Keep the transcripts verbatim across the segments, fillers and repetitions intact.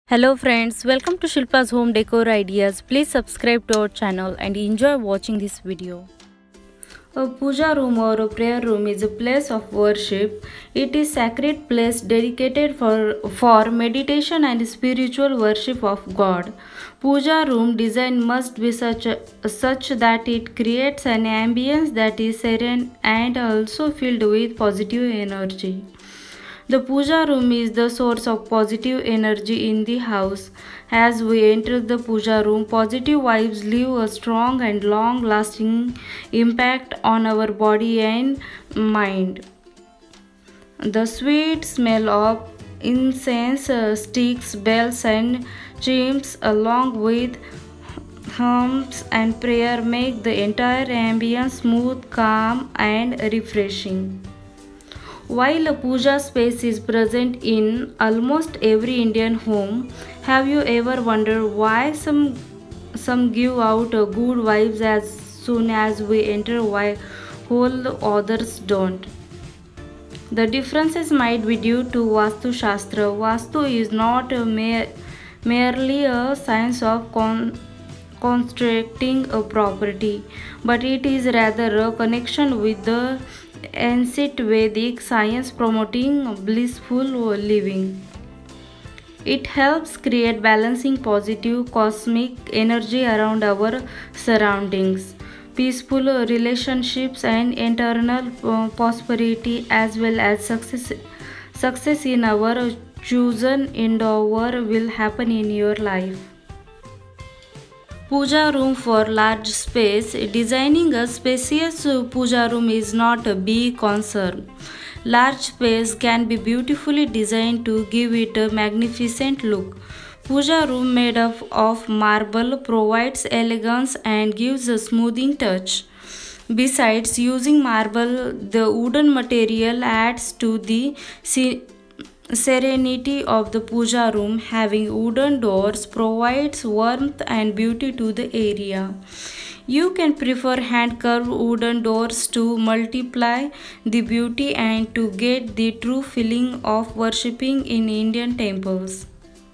Hello friends, welcome to Shilpa's Home Decor Ideas. Please subscribe to our channel and enjoy watching this video. A puja room or a prayer room is a place of worship. It is a sacred place dedicated for, for meditation and spiritual worship of God. Puja room design must be such, a, such that it creates an ambience that is serene and also filled with positive energy. The puja room is the source of positive energy in the house. As we enter the puja room, positive vibes leave a strong and long lasting impact on our body and mind. The sweet smell of incense uh, sticks, bells, and chimes, along with hymns and prayer, make the entire ambience smooth, calm, and refreshing. While a puja space is present in almost every Indian home, have you ever wondered why some some give out a good vibes as soon as we enter while whole others don't? The differences might be due to Vastu Shastra. Vastu is not a mere, merely a science of con constructing a property, but it is rather a connection with the ancient Vedic science promoting blissful living. It helps create balancing positive cosmic energy around our surroundings, peaceful relationships, and internal uh, prosperity, as well as success. Success in our chosen endeavor will happen in your life. Puja room for large space. Designing a spacious puja room is not a big concern. Large space can be beautifully designed to give it a magnificent look. Puja room made up of marble provides elegance and gives a smoothing touch. Besides using marble, the wooden material adds to the serenity of the puja room. Having wooden doors provides warmth and beauty to the area. You can prefer hand carved wooden doors to multiply the beauty and to get the true feeling of worshipping in Indian temples.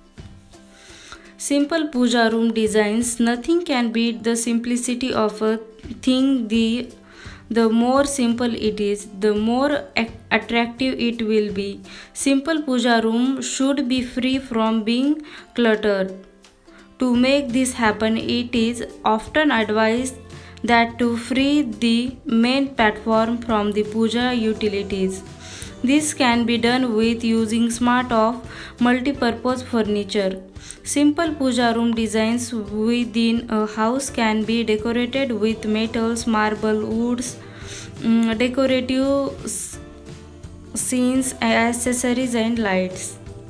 Simple puja room designs. Nothing can beat the simplicity of a thing. The The more simple it is, the more attractive it will be. Simple puja room should be free from being cluttered. To make this happen, it is often advised that to free the main platform from the puja utilities. This can be done with using smart of multi-purpose furniture. Simple puja room designs within a house can be decorated with metals, marble, woods, um, decorative scenes, accessories, and lights.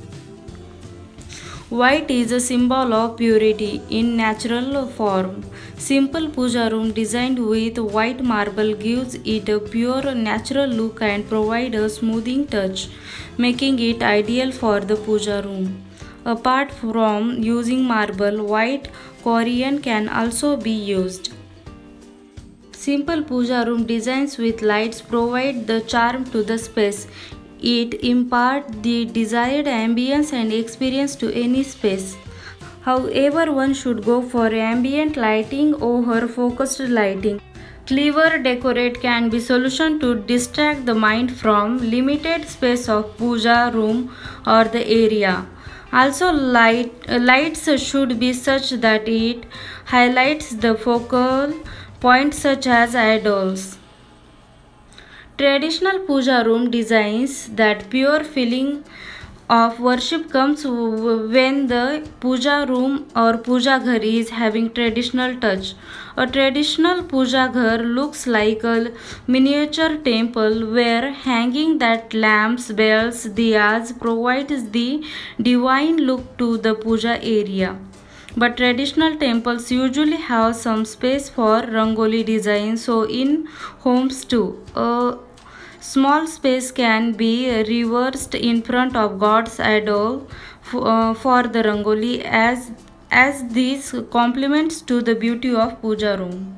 White is a symbol of purity in natural form. Simple puja room designed with white marble gives it a pure natural look and provides a smoothing touch, making it ideal for the puja room. Apart from using marble, white corian can also be used. Simple puja room designs with lights provide the charm to the space. It imparts the desired ambience and experience to any space. However, one should go for ambient lighting over focused lighting. Clever decorate can be solution to distract the mind from limited space of puja room or the area. Also, light, uh, lights should be such that it highlights the focal points such as idols. Traditional puja room designs that pure feeling of worship comes when the puja room or puja ghar is having traditional touch. A traditional puja ghar looks like a miniature temple where hanging that lamps, bells, diyas provides the divine look to the puja area. But traditional temples usually have some space for rangoli design, so in homes too. A small space can be reversed in front of God's idol uh, for the rangoli as as this complements to the beauty of puja room.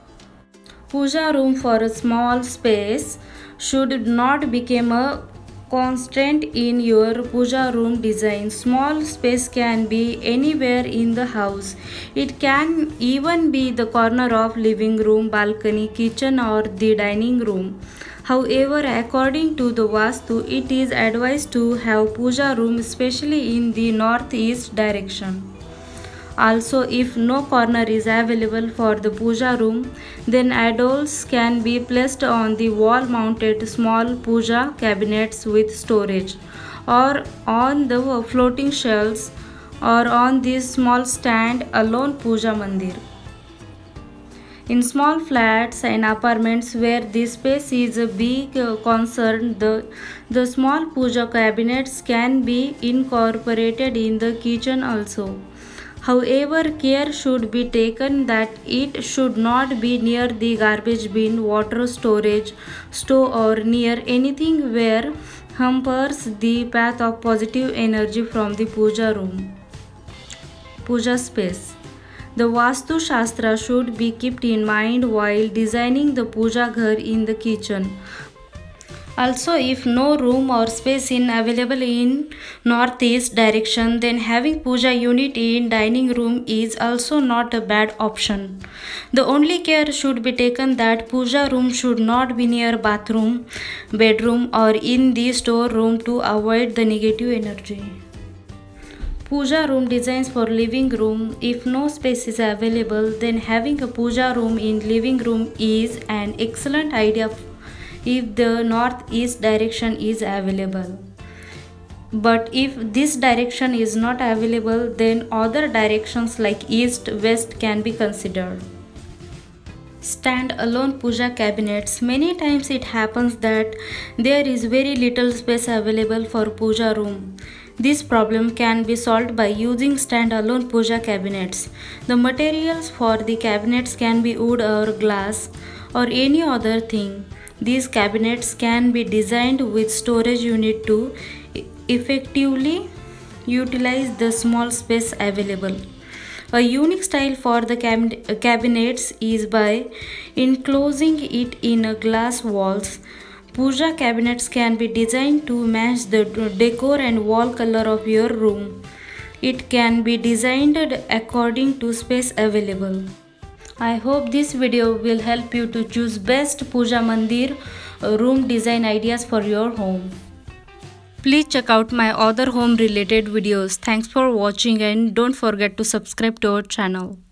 Puja room for a small space should not become a constant in your puja room design. Small space can be anywhere in the house. It can even be the corner of living room, balcony, kitchen or the dining room. However, according to the Vastu, it is advised to have puja room especially in the northeast direction. Also, if no corner is available for the puja room, then adults can be placed on the wall mounted small puja cabinets with storage, or on the floating shelves, or on this small stand alone puja mandir. In small flats and apartments where the space is a big uh, concern, the, the small puja cabinets can be incorporated in the kitchen also. However, care should be taken that it should not be near the garbage bin, water storage, stove or near anything where hampers the path of positive energy from the puja room. Puja space. The Vastu Shastra should be kept in mind while designing the puja ghar in the kitchen. Also, if no room or space is available in northeast direction, then having puja unit in dining room is also not a bad option. The only care should be taken that puja room should not be near bathroom, bedroom or in the storeroom to avoid the negative energy. Puja room designs for living room. If no space is available, then having a puja room in living room is an excellent idea if the northeast direction is available. But if this direction is not available, then other directions like east, west can be considered. Stand-alone puja cabinets. Many times it happens that there is very little space available for puja room. This problem can be solved by using stand-alone puja cabinets. The materials for the cabinets can be wood or glass or any other thing. These cabinets can be designed with storage unit to effectively utilize the small space available. A unique style for the cab cabinets is by enclosing it in a glass walls. Puja cabinets can be designed to match the decor and wall color of your room. It can be designed according to space available. I hope this video will help you to choose best puja mandir room design ideas for your home. Please check out my other home related videos. Thanks for watching and don't forget to subscribe to our channel.